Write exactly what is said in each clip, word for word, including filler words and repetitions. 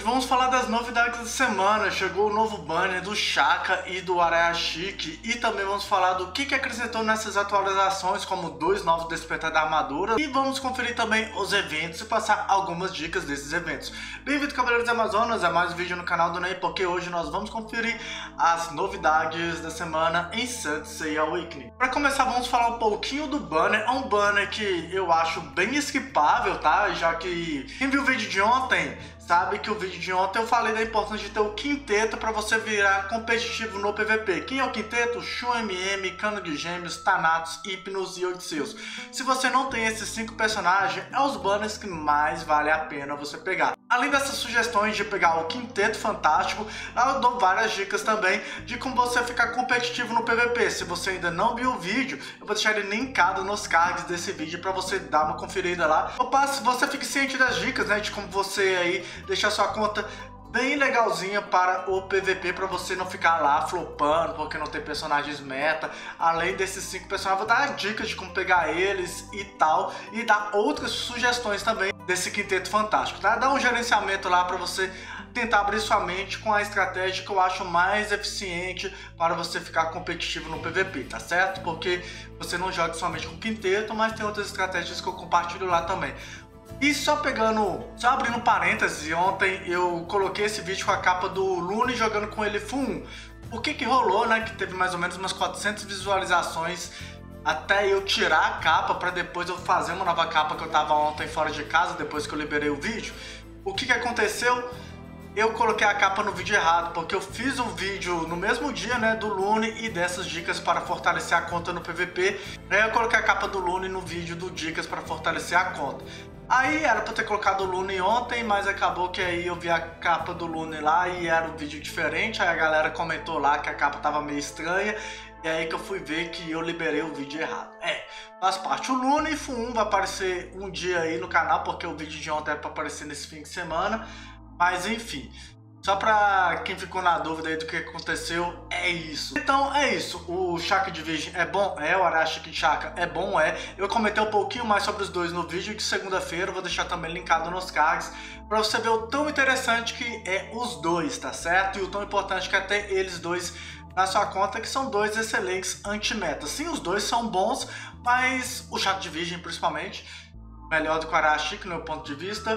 Hoje vamos falar das novidades da semana. Chegou o novo banner do Chaka e do Arayachique. E também vamos falar do que, que acrescentou nessas atualizações, como dois novos despertar da armadura. E vamos conferir também os eventos e passar algumas dicas desses eventos. Bem-vindo, Cavaleiros Amazonas, a mais um vídeo no canal do Ney, porque hoje nós vamos conferir as novidades da semana em Sansei Awakening. Para começar, vamos falar um pouquinho do banner. É um banner que eu acho bem esquipável, tá? Já que quem viu o vídeo de ontem sabe que o vídeo de ontem eu falei da importância de ter o quinteto para você virar competitivo no P V P. Quem é o quinteto? Shun M M, Cano de Gêmeos, Thanatos, Hypnos e Odisseus. Se você não tem esses cinco personagens, é os banners que mais vale a pena você pegar. Além dessas sugestões de pegar o Quinteto Fantástico, eu dou várias dicas também de como você ficar competitivo no P V P. Se você ainda não viu o vídeo, eu vou deixar ele linkado nos cards desse vídeo para você dar uma conferida lá. Eu passo, você fique ciente das dicas, né, de como você aí deixar sua conta bem legalzinha para o P V P, para você não ficar lá flopando porque não tem personagens meta. Além desses cinco personagens, vou dar dicas de como pegar eles e tal, e dar outras sugestões também desse quinteto fantástico, tá? Dá um gerenciamento lá para você tentar abrir sua mente com a estratégia que eu acho mais eficiente para você ficar competitivo no P V P, tá certo? Porque você não joga somente com quinteto, mas tem outras estratégias que eu compartilho lá também. E só pegando, só abrindo parênteses, ontem eu coloquei esse vídeo com a capa do Lune jogando com ele F um. O que que rolou, né? Que teve mais ou menos umas quatrocentas visualizações até eu tirar a capa para depois eu fazer uma nova capa que eu tava ontem fora de casa, depois que eu liberei o vídeo. O que que aconteceu? Eu coloquei a capa no vídeo errado, porque eu fiz um vídeo no mesmo dia, né, do Lune e dessas dicas para fortalecer a conta no P V P. Aí eu coloquei a capa do Lune no vídeo do dicas para fortalecer a conta. Aí era pra ter colocado o Lune ontem, mas acabou que aí eu vi a capa do Lune lá e era um vídeo diferente. Aí a galera comentou lá que a capa tava meio estranha. E aí que eu fui ver que eu liberei o vídeo errado. É, faz parte. O Lune F um vai aparecer um dia aí no canal, porque o vídeo de ontem era pra aparecer nesse fim de semana. Mas enfim, só pra quem ficou na dúvida aí do que aconteceu, é isso. Então é isso, o Chaka Division é bom? É, o Arayachique Chaka é bom? É. Eu comentei um pouquinho mais sobre os dois no vídeo de segunda-feira, vou deixar também linkado nos cards, pra você ver o tão interessante que é os dois, tá certo? E o tão importante que é ter eles dois na sua conta, que são dois excelentes anti-meta. Sim, os dois são bons, mas o Chaka Division principalmente, melhor do que o Arayachique no meu ponto de vista.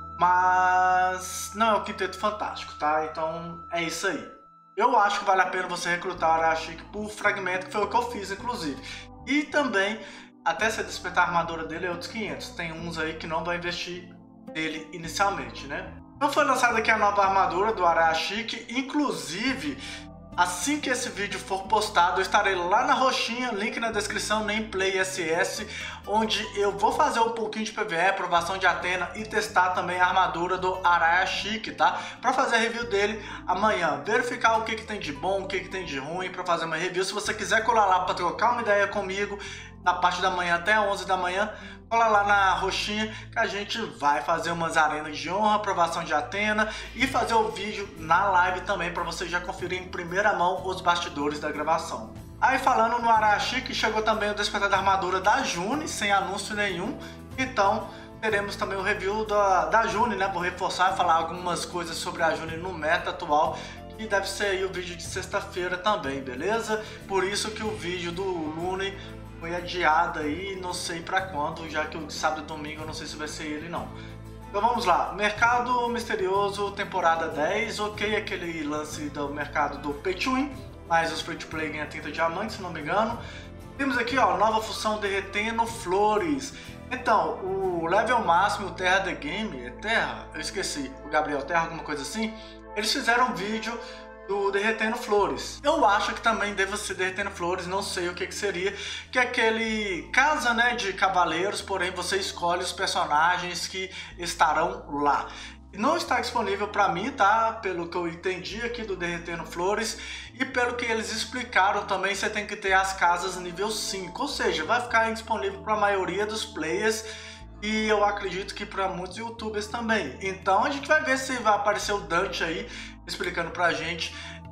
Mas não é o quinteto fantástico, tá? Então é isso aí. Eu acho que vale a pena você recrutar o Arayachique por fragmento, que foi o que eu fiz, inclusive. E também, até você despertar a armadura dele, é outros quinhentos. Tem uns aí que não vai investir nele inicialmente, né? Então foi lançada aqui a nova armadura do Arayachique, inclusive... Assim que esse vídeo for postado, eu estarei lá na roxinha, link na descrição, Nameplay S S, onde eu vou fazer um pouquinho de P V E, provação de Athena e testar também a armadura do Arayachique, tá? Pra fazer a review dele amanhã, verificar o que que tem de bom, o que que tem de ruim, pra fazer uma review. Se você quiser colar lá pra trocar uma ideia comigo, da parte da manhã até onze da manhã, cola lá na roxinha que a gente vai fazer umas arenas de honra, aprovação de Athena e fazer o vídeo na live também para você já conferir em primeira mão os bastidores da gravação. Aí falando no Arayachique, chegou também o despertar da armadura da June, sem anúncio nenhum, então teremos também o review da, da June, né? Vou reforçar e falar algumas coisas sobre a June no meta atual, que deve ser aí o vídeo de sexta-feira também, beleza? Por isso que o vídeo do Lune foi adiado aí, não sei pra quando, já que o de sábado e domingo eu não sei se vai ser ele não. Então vamos lá, Mercado Misterioso, temporada dez, ok, aquele lance do mercado do Pay to Win, mas os Free to Play ganham trinta diamantes, se não me engano. Temos aqui, ó, nova função derretendo flores. Então, o level máximo, o Terra The Game, é Terra? Eu esqueci, o Gabriel Terra, alguma coisa assim. Eles fizeram um vídeo do Derretendo Flores. Eu acho que também deve ser Derretendo Flores, não sei o que que seria, que é aquele casa, né, de cavaleiros, porém você escolhe os personagens que estarão lá. Não está disponível para mim, tá? Pelo que eu entendi aqui do Derretendo Flores e pelo que eles explicaram também, você tem que ter as casas nível cinco, ou seja, vai ficar indisponível para a maioria dos players e eu acredito que para muitos youtubers também. Então a gente vai ver se vai aparecer o Dante aí explicando pra gente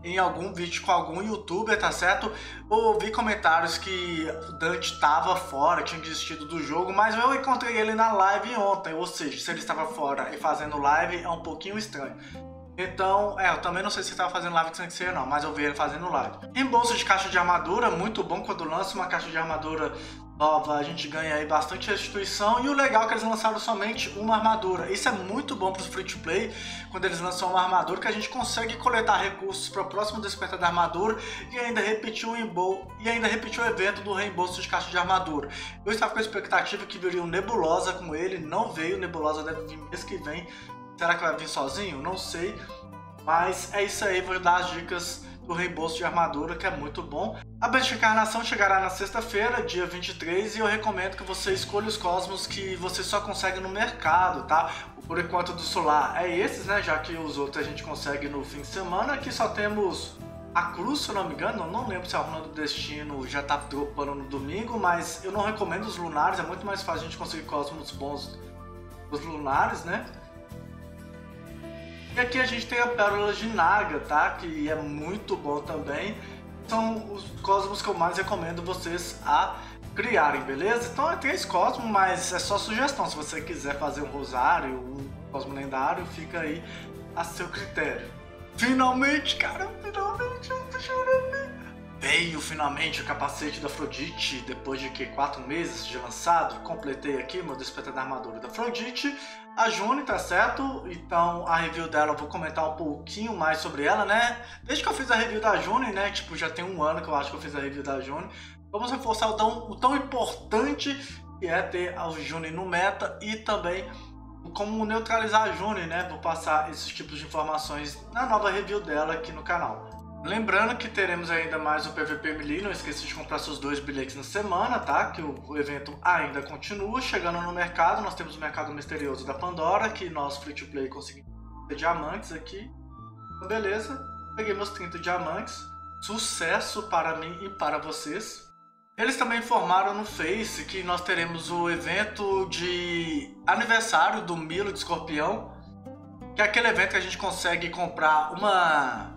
em algum vídeo com algum youtuber, tá certo? Eu ouvi comentários que o Dante tava fora, tinha desistido do jogo, mas eu encontrei ele na live ontem, ou seja, se ele estava fora e fazendo live é um pouquinho estranho. Então, é, eu também não sei se ele estava fazendo live sem ser não, mas eu vi ele fazendo live. Reembolso de caixa de armadura, muito bom quando lança uma caixa de armadura nova, a gente ganha aí bastante restituição, e o legal é que eles lançaram somente uma armadura. Isso é muito bom para os free to play, quando eles lançam uma armadura, que a gente consegue coletar recursos para o próximo despertar da armadura e ainda repetir o reembolso, e ainda repetir o evento do reembolso de caixa de armadura. Eu estava com a expectativa que viria um Nebulosa com ele, não veio, Nebulosa deve vir mês que vem. Será que vai vir sozinho? Não sei, mas é isso aí, vou dar as dicas do reembolso de armadura, que é muito bom. A Besta de Encarnação chegará na sexta-feira, dia vinte e três, e eu recomendo que você escolha os cosmos que você só consegue no mercado, tá? Por enquanto do Solar é esses, né? Já que os outros a gente consegue no fim de semana. Aqui só temos a Cruz, se eu não me engano. Eu não lembro se a Runa do Destino já tá dropando no domingo, mas eu não recomendo os lunares. É muito mais fácil a gente conseguir cosmos bons dos lunares, né? E aqui a gente tem a Pérola de Naga, tá? Que é muito bom também. São os cosmos que eu mais recomendo vocês a criarem, beleza? Então é três cosmos, mas é só sugestão. Se você quiser fazer um rosário, um cosmo lendário, fica aí a seu critério. Finalmente, cara, finalmente, eu tô chorando. Veio finalmente o capacete da Afrodite, depois de que quatro meses de lançado. Completei aqui meu despertar da armadura da Afrodite. A June, tá certo? Então a review dela eu vou comentar um pouquinho mais sobre ela, né? Desde que eu fiz a review da June, né? Tipo, já tem um ano que eu acho que eu fiz a review da June. Vamos reforçar o tão, o tão importante que é ter a June no meta e também como neutralizar a June, né? Vou passar esses tipos de informações na nova review dela aqui no canal. Lembrando que teremos ainda mais o P V P Melee, não esqueça de comprar seus dois bilhetes na semana, tá? Que o, o evento ainda continua. Chegando no mercado, nós temos o mercado misterioso da Pandora, que nós free to play conseguimos diamantes aqui. Então, beleza, peguei meus trinta diamantes, sucesso para mim e para vocês. Eles também informaram no Face que nós teremos o evento de aniversário do Milo de Escorpião, que é aquele evento que a gente consegue comprar uma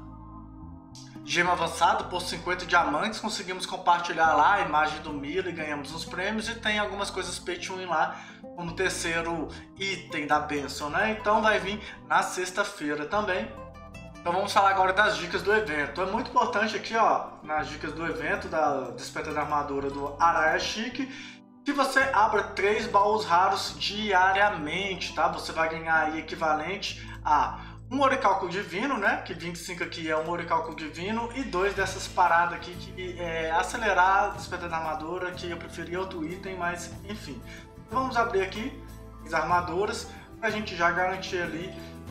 gema avançada por cinquenta diamantes, conseguimos compartilhar lá a imagem do Milo e ganhamos uns prêmios, e tem algumas coisas pay to win lá, como o terceiro item da bênção, né? Então vai vir na sexta-feira também. Então vamos falar agora das dicas do evento. É muito importante aqui, ó, nas dicas do evento, da Despertar da Armadura do Araia Chique, que você abra três baús raros diariamente, tá? Você vai ganhar aí equivalente a um oricalco divino, né? Que vinte e cinco aqui é um oricalco divino, e dois dessas paradas aqui que é acelerar, despertar da armadura, que eu preferi outro item, mas enfim. Vamos abrir aqui as armaduras pra gente já garantir ali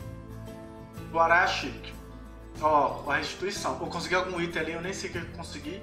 o Araia Chique. Ó, a restituição. Eu consegui algum item ali, eu nem sei o que eu consegui.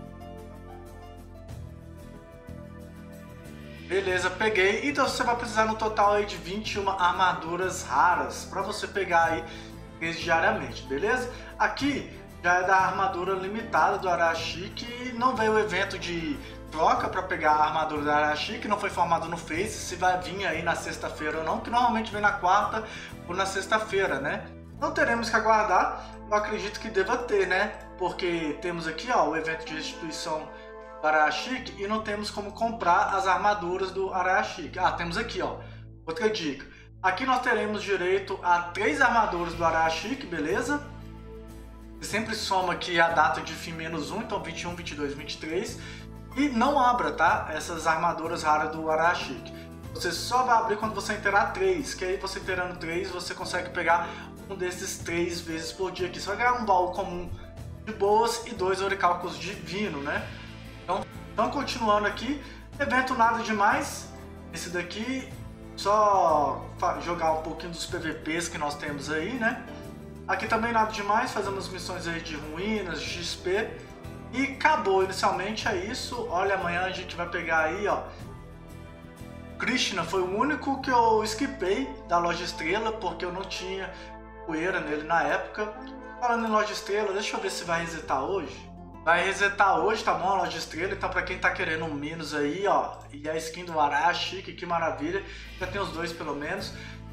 Beleza, peguei. Então você vai precisar no total aí de vinte e uma armaduras raras para você pegar aí diariamente, beleza? Aqui já é da armadura limitada do Araia Chique, não veio o evento de troca para pegar a armadura da Araia Chique, não foi formado no Face, se vai vir aí na sexta-feira ou não, que normalmente vem na quarta ou na sexta-feira, né? Não teremos que aguardar, eu acredito que deva ter, né? Porque temos aqui, ó, o evento de restituição do Araia Chique e não temos como comprar as armaduras do Araia Chique. Ah, temos aqui, ó, outra dica. Aqui nós teremos direito a três armaduras do Araia Chique, beleza? Você sempre soma aqui a data de fim menos um, então vinte e um, vinte e dois, vinte e três. E não abra, tá? Essas armaduras raras do Araia Chique. Você só vai abrir quando você inteirar três, que aí você inteirando três, você consegue pegar um desses três vezes por dia aqui. Você vai ganhar um baú comum de boas e dois oricalcos divino, né? Então, então, continuando aqui, evento nada demais. Esse daqui, só jogar um pouquinho dos P V Ps que nós temos aí, né? Aqui também nada demais, fazemos missões aí de ruínas, de X P. E acabou, inicialmente é isso. Olha, amanhã a gente vai pegar aí, ó, Krishna foi o único que eu skipei da Loja Estrela, porque eu não tinha poeira nele na época. Falando em Loja Estrela, deixa eu ver se vai resetar hoje. Vai resetar hoje, tá bom, a Loja Estrela. Então pra quem tá querendo um Minos aí, ó, e a skin do Araia Chique, que maravilha. Já tem os dois pelo menos.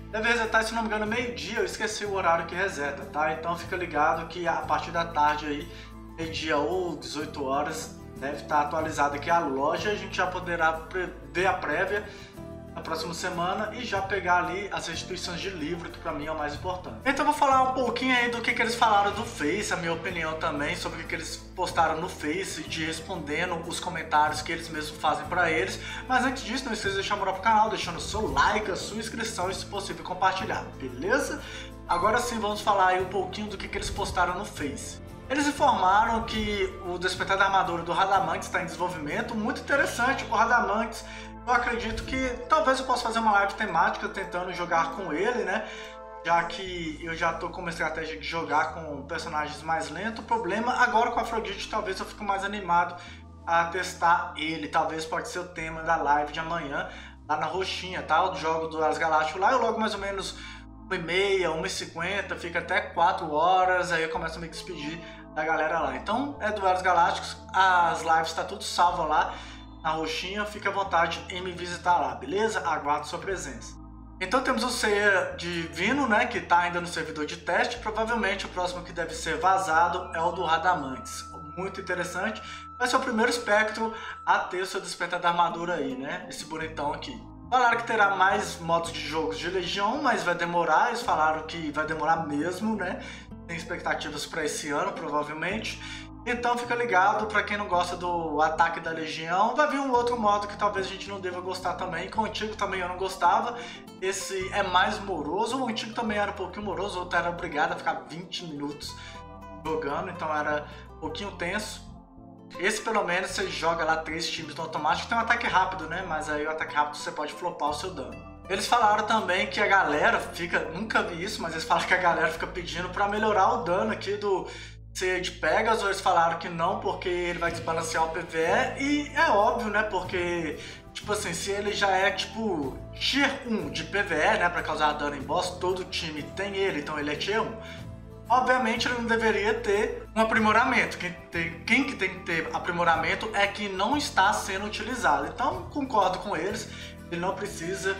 Deve resetar, se não me engano, meio-dia, eu esqueci o horário que reseta, tá? Então fica ligado que a partir da tarde aí, meio-dia ou dezoito horas, deve estar atualizada aqui a loja, a gente já poderá ver a prévia na próxima semana e já pegar ali as restituições de livro, que pra mim é o mais importante. Então eu vou falar um pouquinho aí do que, que eles falaram do Face, a minha opinião também sobre o que, que eles postaram no Face, de respondendo os comentários que eles mesmos fazem pra eles. Mas antes disso, não esqueça de deixar moral pro canal, deixando o seu like, a sua inscrição e, se possível, compartilhar, beleza? Agora sim, vamos falar aí um pouquinho do que, que eles postaram no Face. Eles informaram que o Despertar da Armadura do Radamantes está em desenvolvimento, muito interessante. O Radamantes, eu acredito que talvez eu possa fazer uma live temática tentando jogar com ele, né? Já que eu já tô com uma estratégia de jogar com personagens mais lentos. O problema agora com a Afrodite, talvez eu fique mais animado a testar ele. Talvez pode ser o tema da live de amanhã, lá na roxinha, tá? O jogo do As Galácticos lá, eu logo mais ou menos uma e meia, uma e cinquenta, fica até quatro horas, aí eu começo a me despedir da galera lá. Então é Duelos Galácticos, as lives tá tudo salvo lá na roxinha, fica à vontade em me visitar lá, beleza? Aguardo sua presença. Então temos o Ceia Divino, né, que tá ainda no servidor de teste, provavelmente o próximo que deve ser vazado é o do Radamantes. Muito interessante, vai ser o primeiro espectro a ter o seu Despertar da Armadura aí, né, esse bonitão aqui. Falaram que terá mais modos de jogos de Legião, mas vai demorar, eles falaram que vai demorar mesmo, né? Tem expectativas para esse ano, provavelmente. Então fica ligado, para quem não gosta do Ataque da Legião, vai vir um outro modo que talvez a gente não deva gostar também, que o antigo também eu não gostava. Esse é mais moroso, o antigo também era um pouquinho moroso, o outro era obrigado a ficar vinte minutos jogando, então era um pouquinho tenso. Esse pelo menos você joga lá três times no automático, tem um ataque rápido, né? Mas aí o ataque rápido você pode flopar o seu dano. Eles falaram também que a galera fica, nunca vi isso, mas eles falaram que a galera fica pedindo pra melhorar o dano aqui do Ceia de Pegasus. Eles falaram que não, porque ele vai desbalancear o P V E, e é óbvio, né? Porque, tipo assim, se ele já é tipo Tier um de P V E, né? Pra causar dano em boss, todo time tem ele, então ele é Tier um. Obviamente ele não deveria ter um aprimoramento. Quem, tem, quem que tem que ter aprimoramento é que não está sendo utilizado. Então concordo com eles, ele não precisa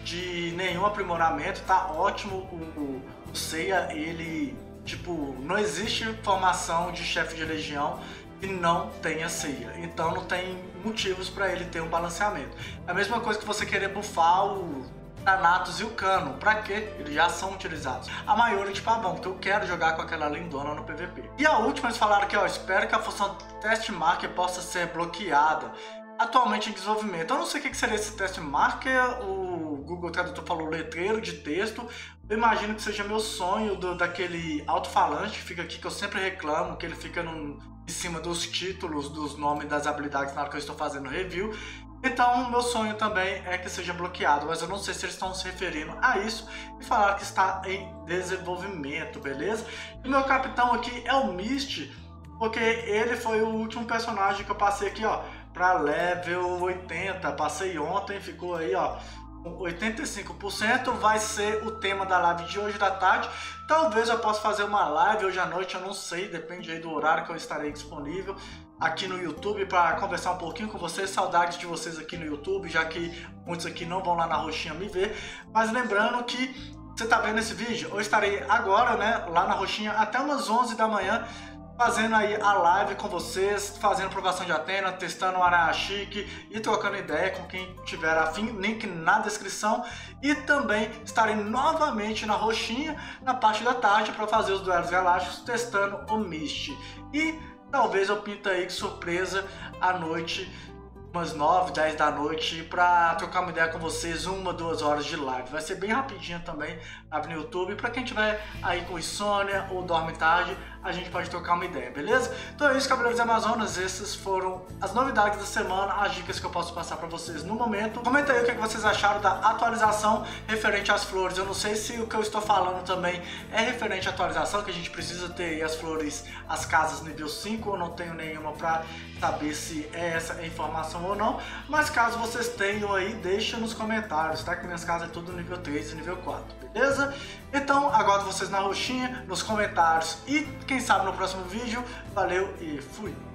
de nenhum aprimoramento, tá ótimo. O, o Ceia, ele, tipo, não existe formação de chefe de legião que não tenha Ceia, então não tem motivos para ele ter um balanceamento. É a mesma coisa que você querer buffar o Thanatos e o Cano, pra quê? Eles já são utilizados. A Mayuri de pavão, porque eu quero jogar com aquela lindona no P V P. E a última, eles falaram que, ó, espero que a função Test Marker possa ser bloqueada. Atualmente em desenvolvimento. Eu não sei o que seria esse Test Marker, o Google Tradutor falou letreiro de texto. Eu imagino que seja meu sonho do, daquele alto-falante que fica aqui, que eu sempre reclamo, que ele fica no, em cima dos títulos, dos nomes das habilidades na hora que eu estou fazendo review. Então, meu sonho também é que seja bloqueado, mas eu não sei se eles estão se referindo a isso e falaram que está em desenvolvimento, beleza? E meu capitão aqui é o Mist, porque ele foi o último personagem que eu passei aqui, ó, para level oitenta. Passei ontem, ficou aí, ó, oitenta e cinco por cento. Vai ser o tema da live de hoje da tarde. Talvez eu possa fazer uma live hoje à noite, eu não sei, depende aí do horário que eu estarei disponível aqui no YouTube para conversar um pouquinho com vocês. Saudades de vocês aqui no YouTube, já que muitos aqui não vão lá na roxinha me ver. Mas lembrando que você tá vendo esse vídeo, eu estarei agora, né, lá na roxinha até umas onze da manhã, fazendo aí a live com vocês, fazendo provação de Athena, testando o Araia Chique e trocando ideia com quem tiver afim, link na descrição. E também estarei novamente na roxinha na parte da tarde para fazer os duelos galácticos, testando o Mist. E talvez eu pinta aí de surpresa à noite, umas nove, dez da noite, pra trocar uma ideia com vocês, uma, duas horas de live. Vai ser bem rapidinho também no YouTube. Pra quem tiver aí com insônia ou dorme tarde, a gente pode trocar uma ideia, beleza? Então é isso, Cavaleiros Amazonas. Essas foram as novidades da semana, as dicas que eu posso passar pra vocês no momento. Comenta aí o que vocês acharam da atualização referente às flores. Eu não sei se o que eu estou falando também é referente à atualização, que a gente precisa ter aí as flores, as casas nível cinco. Eu não tenho nenhuma pra saber se é essa a informação ou não, mas caso vocês tenham aí, deixa nos comentários, tá? Que minhas casas é tudo nível três e nível quatro, beleza? Então, aguardo vocês na roxinha, nos comentários e quem sabe no próximo vídeo. Valeu e fui!